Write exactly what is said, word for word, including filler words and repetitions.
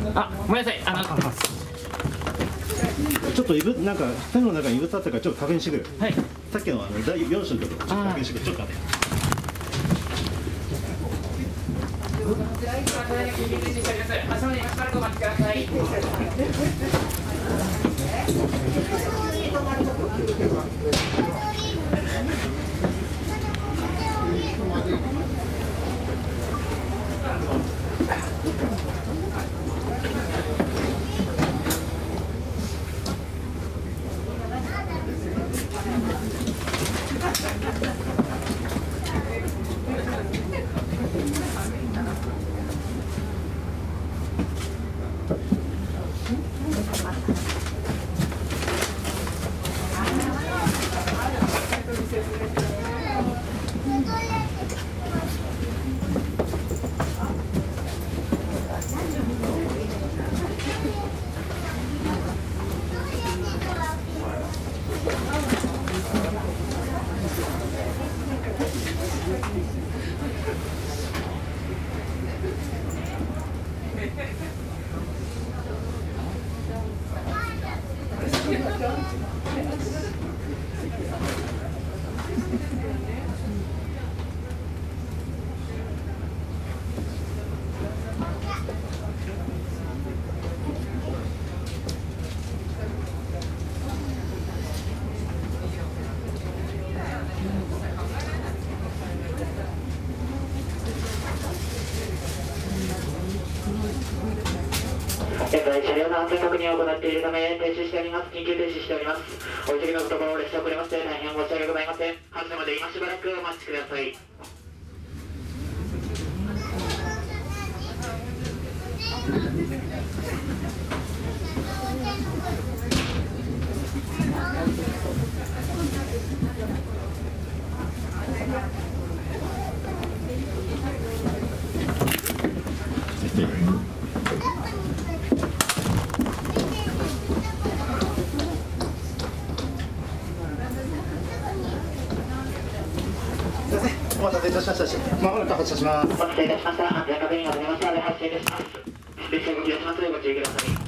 あ、ごめんなさい。あの、 ちょっといぶなんか手の中に異物あったからちょっと確認してくる。 はい。 さっきのあのだいよん種のところちょっと確認してくる。ちょっと待って。 朝まで今からご待ちください。現在、車両の安全確認を行っているため、停止しております。緊急停止しております。お急ぎのところ、列車遅れまして、大変申し訳ございません。発車まで今しばらくお待ちください。 お待たせいたしました。まもなく発車します。 お待たせいたしました。安全確認が取れましたので発進いたします。列車動き出しますのでご注意ください。